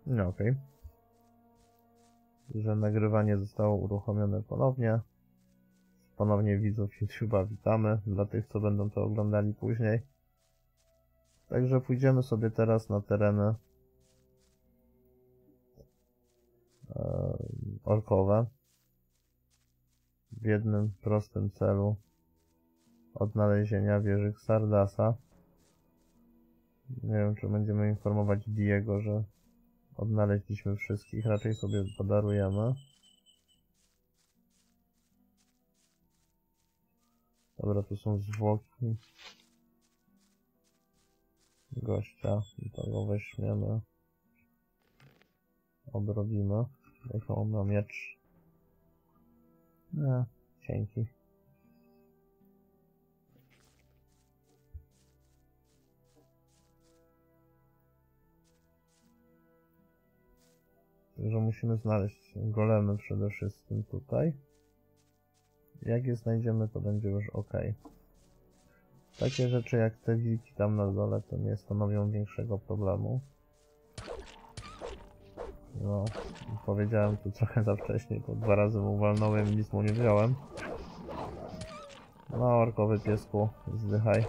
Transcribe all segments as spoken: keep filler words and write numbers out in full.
No okej. Okay. Że nagrywanie zostało uruchomione ponownie. Ponownie widzów YouTube'a witamy, dla tych, co będą to oglądali później. Także pójdziemy sobie teraz na tereny e, orkowe w jednym prostym celu odnalezienia wieży Xardasa. Nie wiem, czy będziemy informować Diego, że odnaleźliśmy wszystkich, raczej sobie podarujemy. Dobra, tu są zwłoki gościa i to go weźmiemy, odrobimy. Jak on ma miecz? Nie, dzięki. Także musimy znaleźć golemy przede wszystkim tutaj. Jak je znajdziemy, to będzie już ok. Takie rzeczy jak te wilki tam na dole to nie stanowią większego problemu. No, powiedziałem tu trochę za wcześnie, bo dwa razy mu walnąłem i nic mu nie wziąłem. No, orkowy piesku, zdychaj.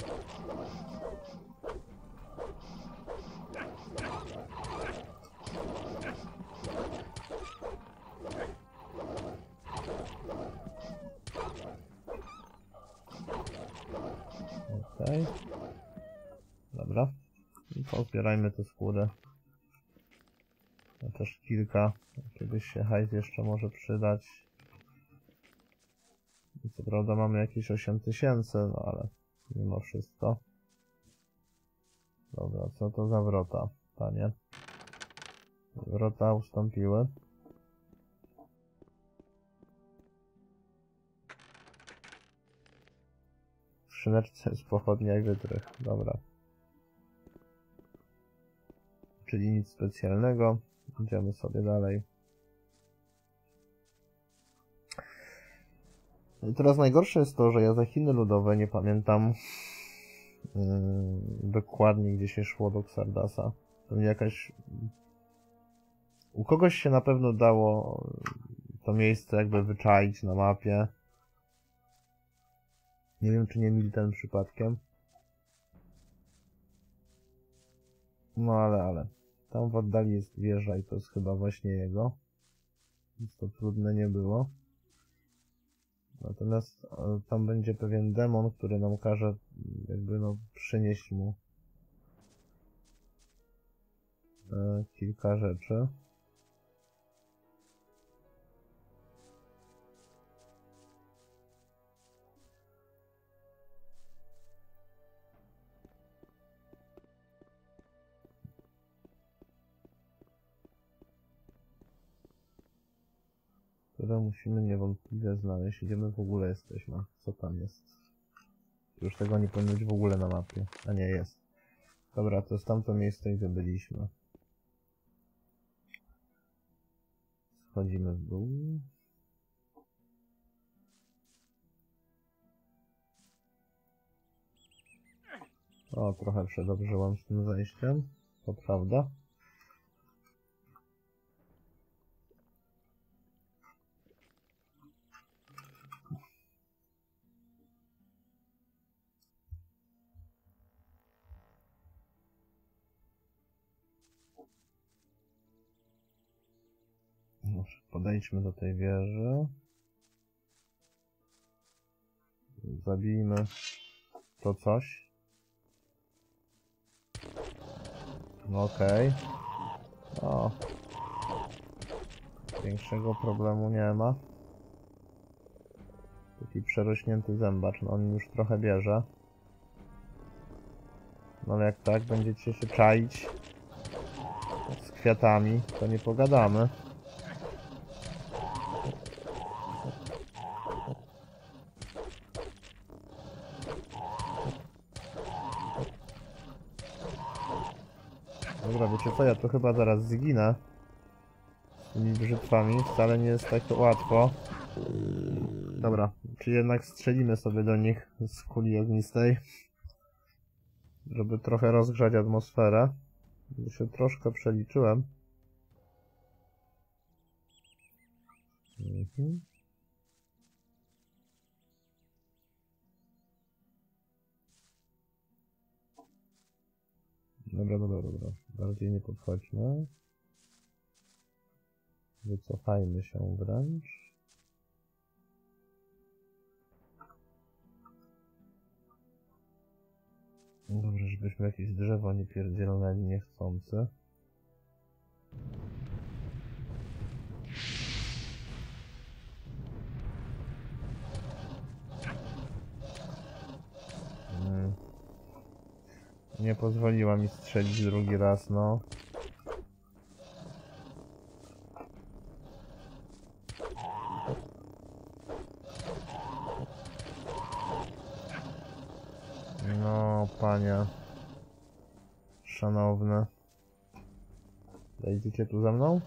Okej. Okay. Dobra. I pozbierajmy te skóry. Też kilka. Kiedyś się hajs jeszcze może przydać. I co prawda mamy jakieś osiem tysięcy, no ale mimo wszystko. Dobra, co to za wrota, panie? Wrota ustąpiły. W skrzyneczce jest pochodnia i wytrych. Dobra. Czyli nic specjalnego. Idziemy sobie dalej. I teraz najgorsze jest to, że ja za Chiny Ludowe nie pamiętam yy, dokładnie, gdzie się szło do Xardasa. Pewnie jakaś... U kogoś się na pewno dało to miejsce jakby wyczaić na mapie. Nie wiem, czy nie Milten przypadkiem. No ale, ale. Tam w oddali jest wieża i to jest chyba właśnie jego. Więc to trudne nie było. Natomiast e, tam będzie pewien demon, który nam każe jakby no przynieść mu e, kilka rzeczy. Które musimy niewątpliwie znaleźć. Gdzie my w ogóle jesteśmy? Co tam jest? Już tego nie powinno być w ogóle na mapie. A nie, jest. Dobra, to jest tamto miejsce, gdzie byliśmy. Schodzimy w dół. O, trochę przedobrzyłam z tym zejściem. To prawda. Może podejdźmy do tej wieży. Zabijmy to coś. No okej. Okay. O. Większego problemu nie ma. Taki przerośnięty zębacz, no on już trochę bierze. No ale jak tak będziecie się czaić z kwiatami, to nie pogadamy. Dobra, wiecie co, ja to chyba zaraz zginę z tymi brzytwami, wcale nie jest tak łatwo. Dobra, czy jednak strzelimy sobie do nich z kuli ognistej, żeby trochę rozgrzać atmosferę. Bo się troszkę przeliczyłem. Mhm. Dobra, dobra, dobra. Bardziej nie podchodźmy. Wycofajmy się wręcz. Dobrze, żebyśmy jakieś drzewo nie pierdzielnęli niechcący. Hmm. Nie pozwoliła mi strzelić drugi raz, no. No, panie. Szanowne. Wejdziecie tu ze mną?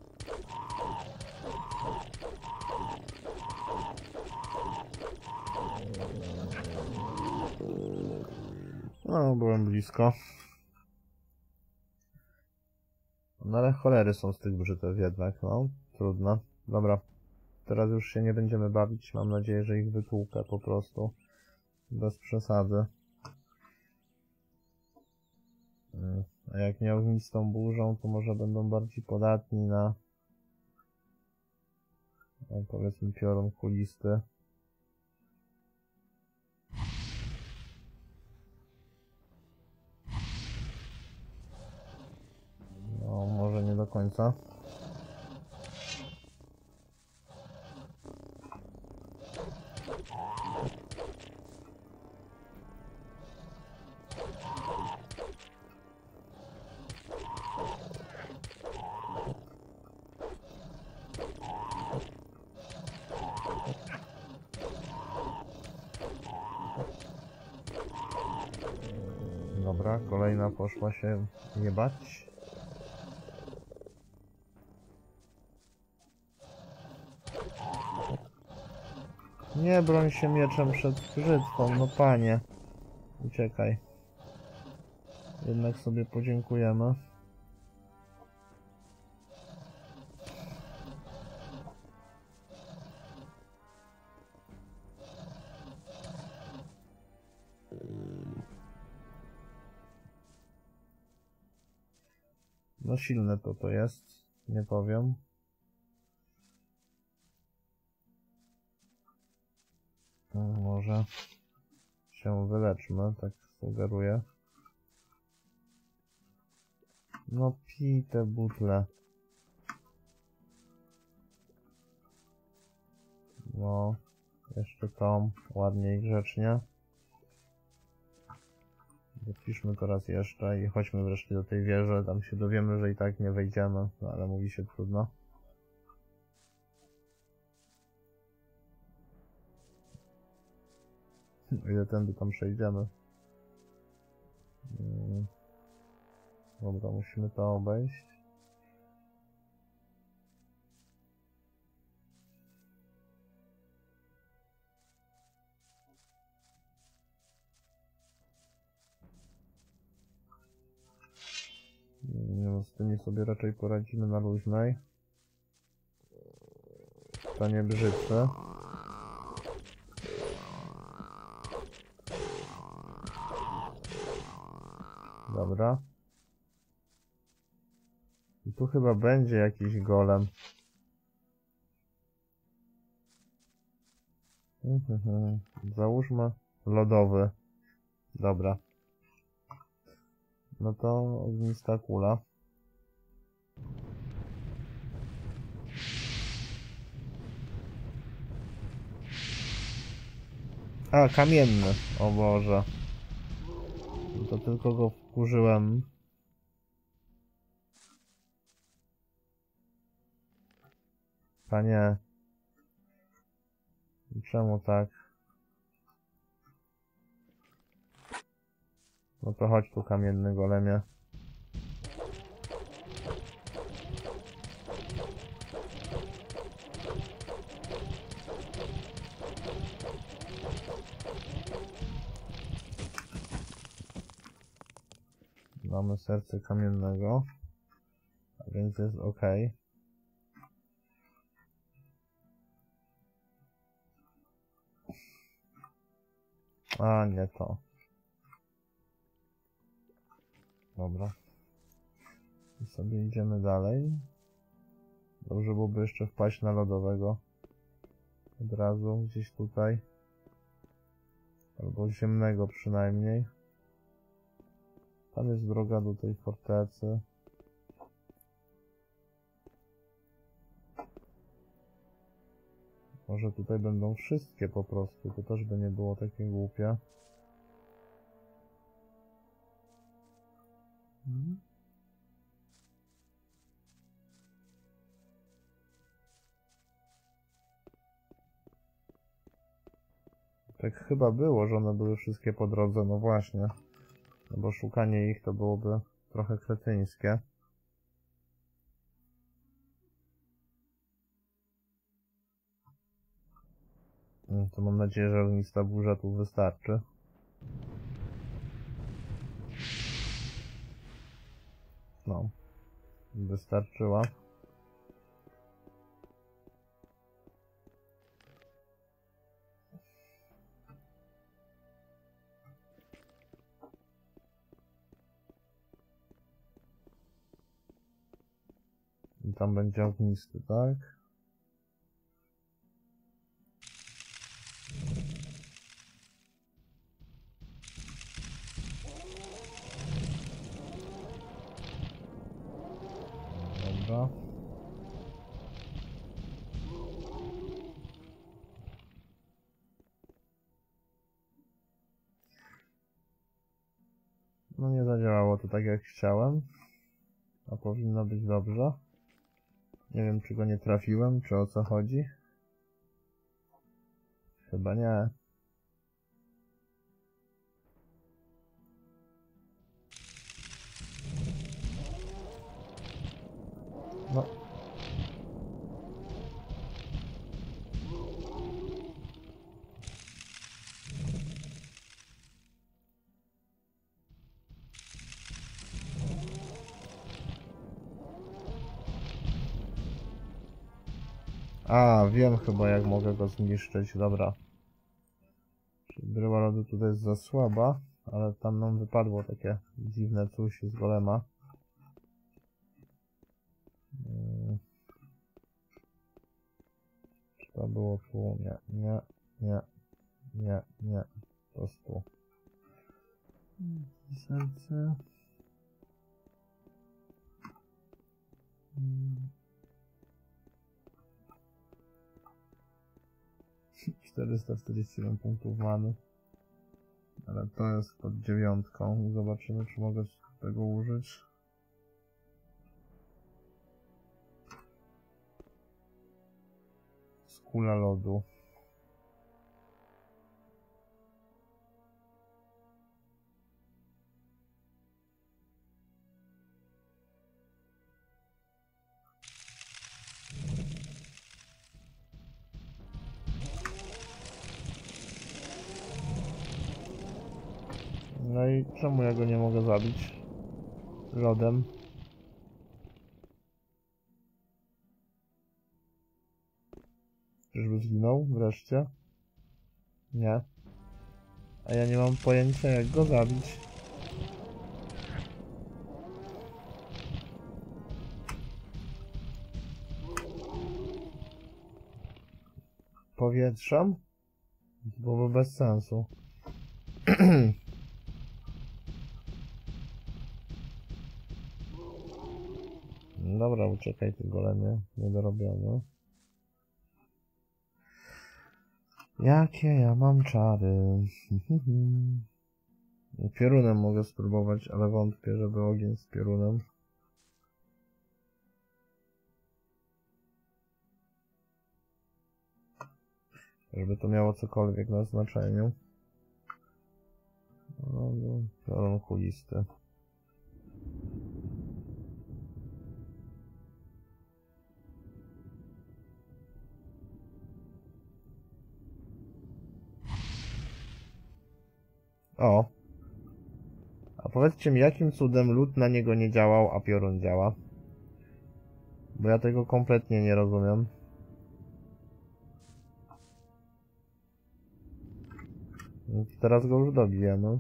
No, byłem blisko. No ale cholery są z tych brzytew jednak, no. Trudno. Dobra. Teraz już się nie będziemy bawić. Mam nadzieję, że ich wytłukę po prostu. Bez przesady. A jak nie ognistą burzą, to może będą bardziej podatni na, no, powiedzmy, piorun kulisty. No, może nie do końca. Dobra, kolejna poszła się jebać. Nie broń się mieczem przed brzytwą, no panie. Uciekaj. Jednak sobie podziękujemy. No silne to to jest, nie powiem. No, może się wyleczmy, tak sugeruję. No pij te butle. No, jeszcze tą, ładnie i grzecznie. Zapiszmy to raz jeszcze i chodźmy wreszcie do tej wieży. Tam się dowiemy, że i tak nie wejdziemy, no ale mówi się trudno. O ile tędy tam przejdziemy. Hmm. Dobra, musimy to obejść. No, z tymi sobie raczej poradzimy na luźnej. To nie brzytwy. Dobra. I tu chyba będzie jakiś golem. Mhm. Załóżmy lodowy. Dobra. No to ognista kula. A, kamienny. O Boże. To tylko go wkurzyłem. Panie. Czemu tak? No to chodź tu, kamienny golemie. Mamy serce kamiennego. A więc jest ok. A, nie to. Dobra. I sobie idziemy dalej. Dobrze byłoby jeszcze wpaść na lodowego. Od razu, gdzieś tutaj. Albo ziemnego przynajmniej. Tam jest droga do tej fortecy. Może tutaj będą wszystkie po prostu, to też by nie było takie głupie. Hmm. Tak chyba było, że one były wszystkie po drodze, no właśnie. No bo szukanie ich to byłoby trochę kretyńskie. No to mam nadzieję, że ognista burza tu wystarczy. No. Wystarczyła. I tam będzie ognisty, tak? Dobra. No nie zadziałało to tak jak chciałem. A powinno być dobrze. Nie wiem, czy go nie trafiłem, czy o co chodzi. Chyba nie. No. A, wiem chyba jak mogę go zniszczyć, dobra. Bryła lodu tutaj jest za słaba, ale tam nam wypadło takie dziwne coś z golema. Hmm. Czy to było tu? Nie, nie, nie, nie, nie. To jest tu. Serce. Hmm. czterysta czterdzieści jeden punktów many. Ale to jest pod dziewiątką. Zobaczymy, czy mogę tego użyć. Skula lodu. No i czemu ja go nie mogę zabić? Lodem. Czyżby zginął wreszcie? Nie. A ja nie mam pojęcia jak go zabić. Powietrzem? Byłoby bez sensu. Dobra, uciekaj ty golemie, niedorobiony. Jakie ja mam czary. Piorunem mogę spróbować, ale wątpię, żeby ogień z piorunem. Żeby to miało cokolwiek na znaczeniu. No, no, piorun kulisty. O! A powiedzcie mi, jakim cudem lód na niego nie działał, a piorun działa? Bo ja tego kompletnie nie rozumiem. Teraz go już dobijemy.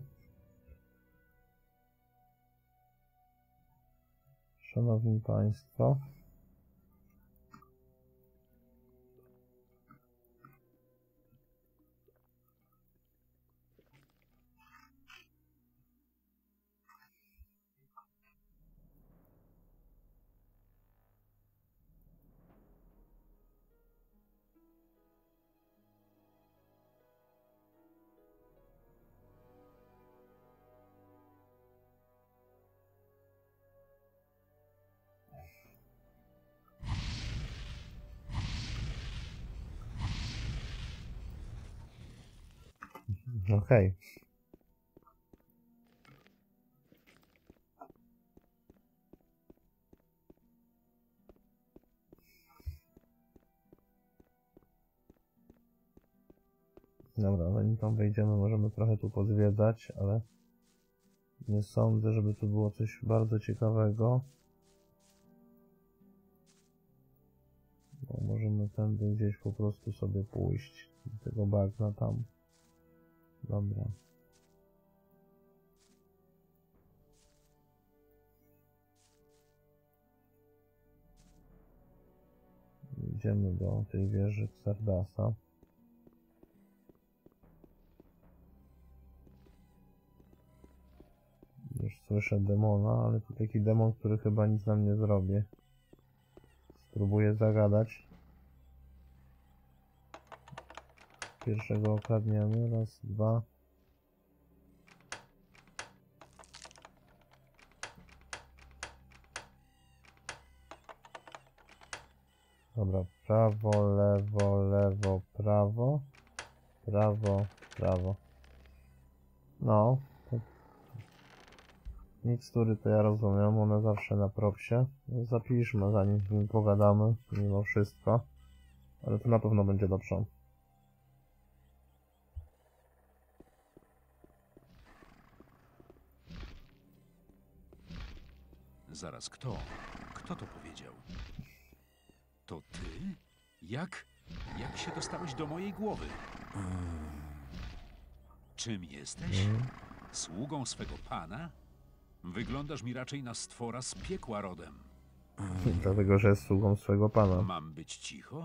Szanowni Państwo. Okej. Okay. Dobra, zanim tam wejdziemy, możemy trochę tu pozwiedzać, ale nie sądzę, żeby tu było coś bardzo ciekawego. Bo możemy tędy gdzieś po prostu sobie pójść do tego bagna tam. Dobra. Idziemy do tej wieży Xardasa. Już słyszę demona, ale to taki demon, który chyba nic nam nie zrobi. Spróbuję zagadać. Pierwszego okradniemy. Raz, dwa. Dobra, prawo, lewo, lewo, prawo. Prawo, prawo. No. To... Mikstury to ja rozumiem, one zawsze na propsie. Zapiszmy, zanim z nim pogadamy, mimo wszystko. Ale to na pewno będzie dobrze. Zaraz, kto? Kto to powiedział? To ty? Jak? Jak się dostałeś do mojej głowy? Czym jesteś? Sługą swego pana? Wyglądasz mi raczej na stwora z piekła rodem. Dlatego, że jest sługą swego pana. Mam być cicho?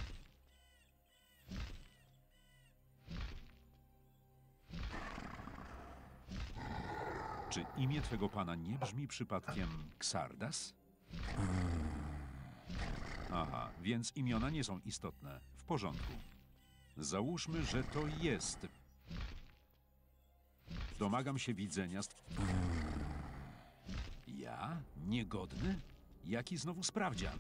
Czy imię twego pana nie brzmi przypadkiem Xardas? Aha, więc imiona nie są istotne. W porządku. Załóżmy, że to jest. Domagam się widzenia. Ja? Niegodny? Jaki znowu sprawdzian?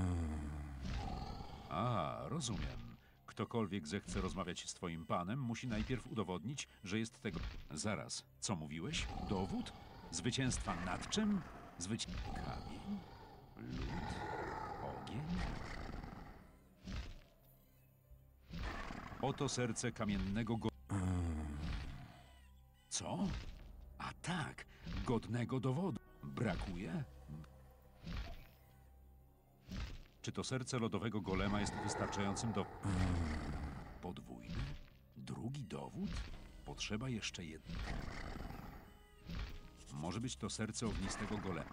A, rozumiem. Ktokolwiek zechce rozmawiać z twoim panem, musi najpierw udowodnić, że jest tego... Zaraz, co mówiłeś? Dowód? Zwycięstwa nad czym? Zwyci... Kamień? Lód? Ogień? Oto serce kamiennego go... Co? A tak, godnego dowodu. Brakuje? Czy to serce lodowego golema jest wystarczającym do... Podwójny? Drugi dowód? Potrzeba jeszcze jednego. Może być to serce ognistego golema.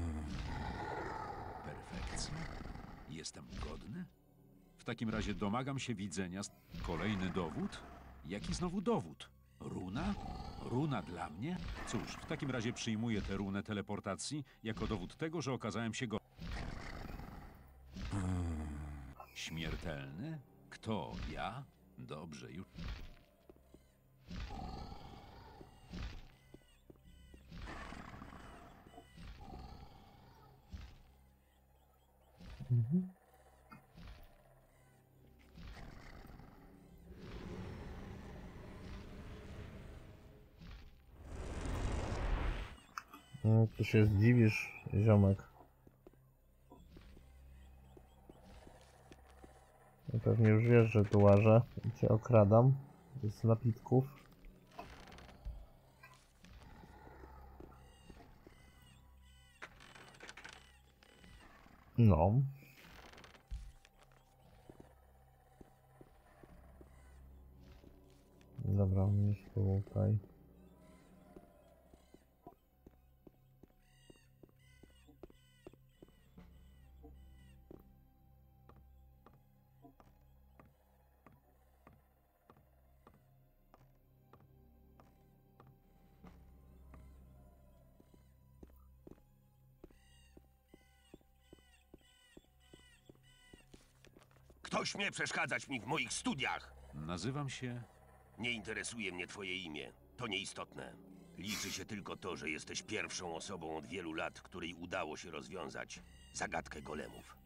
Perfekcja. Jestem godny? W takim razie domagam się widzenia... Kolejny dowód? Jaki znowu dowód? Runa? Runa dla mnie? Cóż, w takim razie przyjmuję tę runę teleportacji jako dowód tego, że okazałem się go... Śmiertelny? Kto? Ja? Dobrze, już... Mhm. No, tu się zdziwisz, ziomek. No, pewnie już wiesz, że tu łażę i cię okradam z napitków. No. Dobra, mnie jest tutaj. Kto śmie przeszkadzać mi w moich studiach? Nazywam się... Nie interesuje mnie twoje imię. To nieistotne. Liczy się tylko to, że jesteś pierwszą osobą od wielu lat, której udało się rozwiązać zagadkę golemów.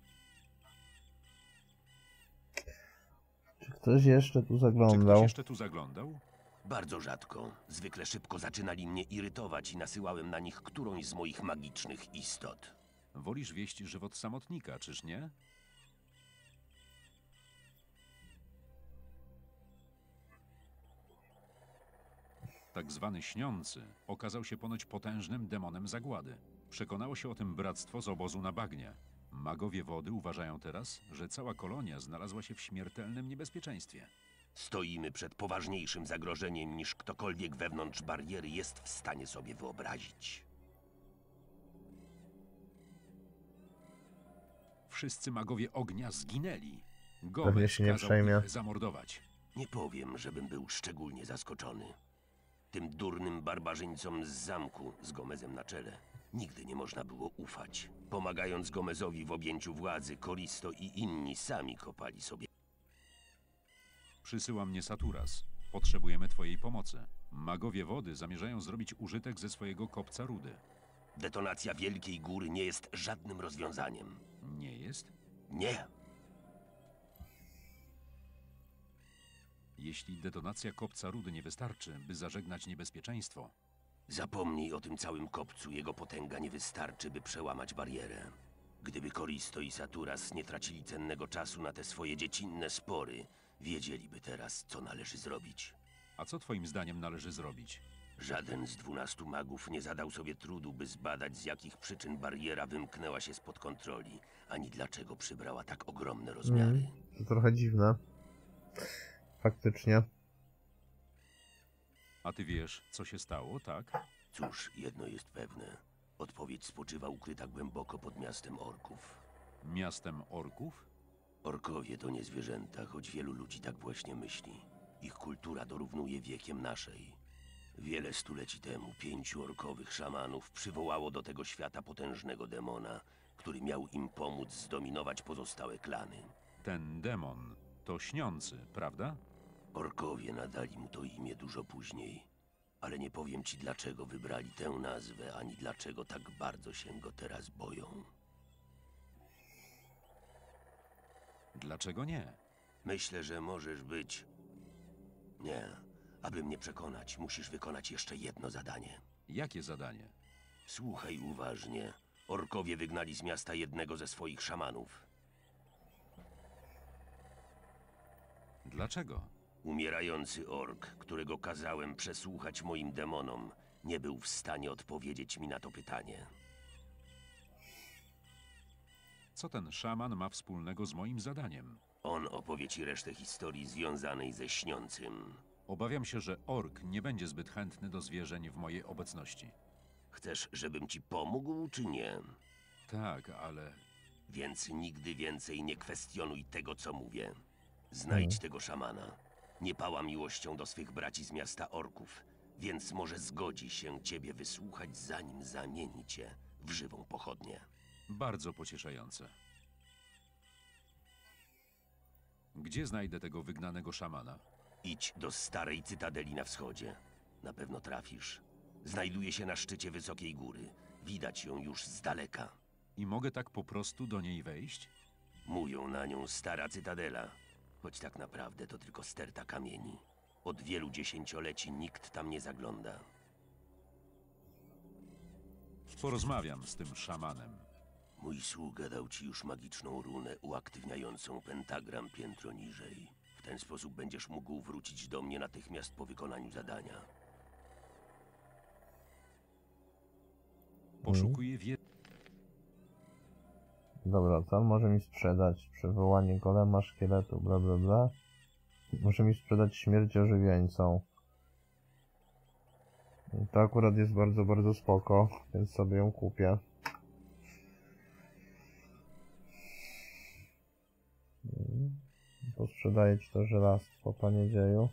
Czy ktoś jeszcze tu Czy zaglądał? ktoś jeszcze tu zaglądał? Bardzo rzadko. Zwykle szybko zaczynali mnie irytować i nasyłałem na nich którąś z moich magicznych istot. Wolisz wieść żywot samotnika, czyż nie? Tak zwany śniący okazał się ponoć potężnym demonem zagłady. Przekonało się o tym bractwo z obozu na bagnie. Magowie wody uważają teraz, że cała kolonia znalazła się w śmiertelnym niebezpieczeństwie. Stoimy przed poważniejszym zagrożeniem niż ktokolwiek wewnątrz bariery jest w stanie sobie wyobrazić. Wszyscy magowie ognia zginęli. Pewnie Gomez się nie kazał przejmie. ich zamordować. Nie powiem, żebym był szczególnie zaskoczony. Tym durnym barbarzyńcom z zamku z Gomezem na czele nigdy nie można było ufać. Pomagając Gomezowi w objęciu władzy, Koristo i inni sami kopali sobie. Przysyła mnie Saturas. Potrzebujemy twojej pomocy. Magowie wody zamierzają zrobić użytek ze swojego kopca rudy. Detonacja Wielkiej Góry nie jest żadnym rozwiązaniem. Nie jest? Nie. Jeśli detonacja kopca rudy nie wystarczy, by zażegnać niebezpieczeństwo, Zapomnij o tym całym kopcu, jego potęga nie wystarczy, by przełamać barierę. Gdyby Koristo i Saturas nie tracili cennego czasu na te swoje dziecinne spory, wiedzieliby teraz, co należy zrobić. a co twoim zdaniem należy zrobić? Żaden z dwunastu magów nie zadał sobie trudu, by zbadać, z jakich przyczyn bariera wymknęła się spod kontroli, ani dlaczego przybrała tak ogromne rozmiary. Mm, to trochę dziwne. Faktycznie. A ty wiesz, co się stało, tak? Cóż, jedno jest pewne. Odpowiedź spoczywa ukryta głęboko pod miastem orków. Miastem orków? Orkowie to nie zwierzęta, choć wielu ludzi tak właśnie myśli. Ich kultura dorównuje wiekiem naszej. Wiele stuleci temu pięciu orkowych szamanów przywołało do tego świata potężnego demona, który miał im pomóc zdominować pozostałe klany. Ten demon to śniący, prawda? Orkowie nadali mu to imię dużo później, ale nie powiem ci, dlaczego wybrali tę nazwę, ani dlaczego tak bardzo się go teraz boją. Dlaczego nie? Myślę, że możesz być... Nie. Aby mnie przekonać, musisz wykonać jeszcze jedno zadanie. Jakie zadanie? Słuchaj uważnie. Orkowie wygnali z miasta jednego ze swoich szamanów. Dlaczego? Umierający ork, którego kazałem przesłuchać moim demonom, nie był w stanie odpowiedzieć mi na to pytanie. Co ten szaman ma wspólnego z moim zadaniem? On opowie ci resztę historii związanej ze śniącym. Obawiam się, że ork nie będzie zbyt chętny do zwierzeń w mojej obecności. Chcesz, żebym ci pomógł, czy nie? Tak, ale... Więc nigdy więcej nie kwestionuj tego, co mówię. Znajdź Hmm. tego szamana. Nie pała miłością do swych braci z miasta orków, więc może zgodzi się ciebie wysłuchać, zanim zamieni cię w żywą pochodnię. Bardzo pocieszające. Gdzie znajdę tego wygnanego szamana? Idź do starej cytadeli na wschodzie. Na pewno trafisz. Znajduje się na szczycie wysokiej góry. Widać ją już z daleka. I mogę tak po prostu do niej wejść? Mówią na nią stara cytadela, choć tak naprawdę to tylko sterta kamieni. Od wielu dziesięcioleci nikt tam nie zagląda. Porozmawiam z tym szamanem. Mój sługa dał ci już magiczną runę uaktywniającą pentagram piętro niżej. W ten sposób będziesz mógł wrócić do mnie natychmiast po wykonaniu zadania. Poszukuję wie... Dobra, co on może mi sprzedać? Przywołanie golema, szkieletu, bla bla bla. Może mi sprzedać śmierć ożywieńcą. To akurat jest bardzo, bardzo spoko, więc sobie ją kupię. Posprzedaję ci to żelastwo, panie dzieju.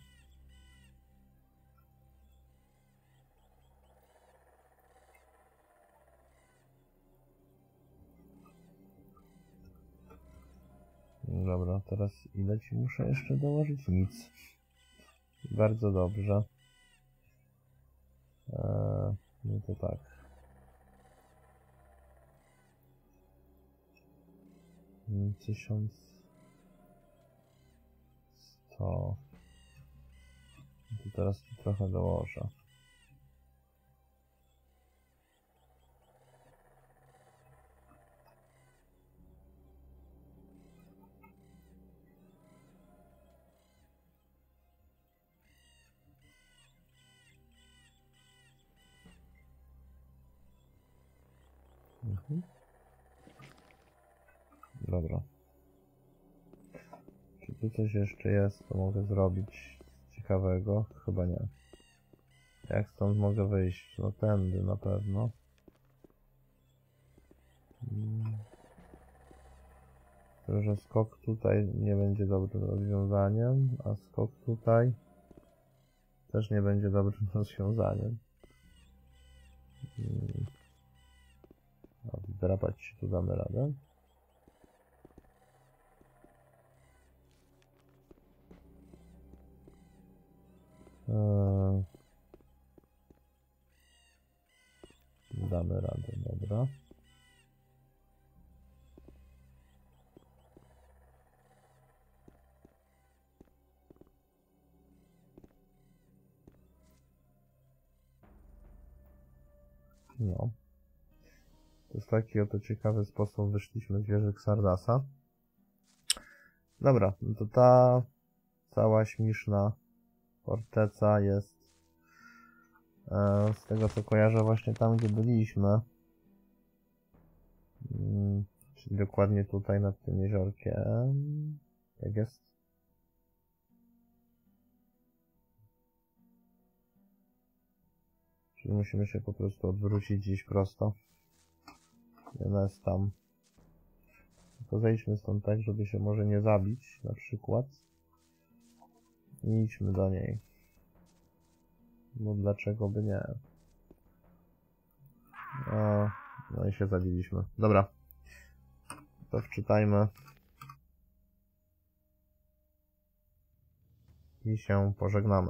Dobra, teraz ile ci muszę jeszcze dołożyć? Nic. Bardzo dobrze. Eee, no to tak. Tysiąc sto. To teraz ci trochę dołożę. Mhm. Dobra. Czy tu coś jeszcze jest, to mogę zrobić ciekawego? Chyba nie. Jak stąd mogę wyjść? No tędy na pewno. Hmm. To, że skok tutaj nie będzie dobrym rozwiązaniem, a skok tutaj też nie będzie dobrym rozwiązaniem. Hmm. Drapać się tu damy radę. Eee, damy radę, dobra. No. To jest taki oto ciekawy sposób wyszliśmy z wieży Xardasa. Dobra, no to ta cała śmieszna forteca jest e, z tego co kojarzę właśnie tam, gdzie byliśmy. Hmm, czyli dokładnie tutaj nad tym jeziorkiem. Jak jest? Czyli musimy się po prostu odwrócić gdzieś prosto. Ona jest tam. To zejdźmy stąd tak, żeby się może nie zabić, na przykład. I idźmy do niej. No dlaczego by nie? O, no i się zabiliśmy. Dobra. To wczytajmy. I się pożegnamy.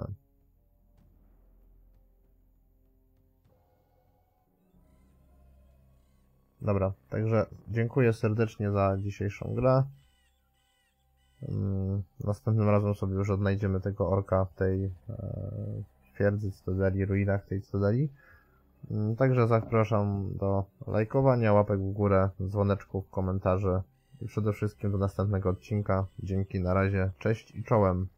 Dobra, także dziękuję serdecznie za dzisiejszą grę. Następnym razem sobie już odnajdziemy tego orka w tej e, twierdzy, cytadeli, ruinach tej cytadeli. Także zapraszam do lajkowania, łapek w górę, dzwoneczków, komentarzy i przede wszystkim do następnego odcinka. Dzięki, na razie, cześć i czołem.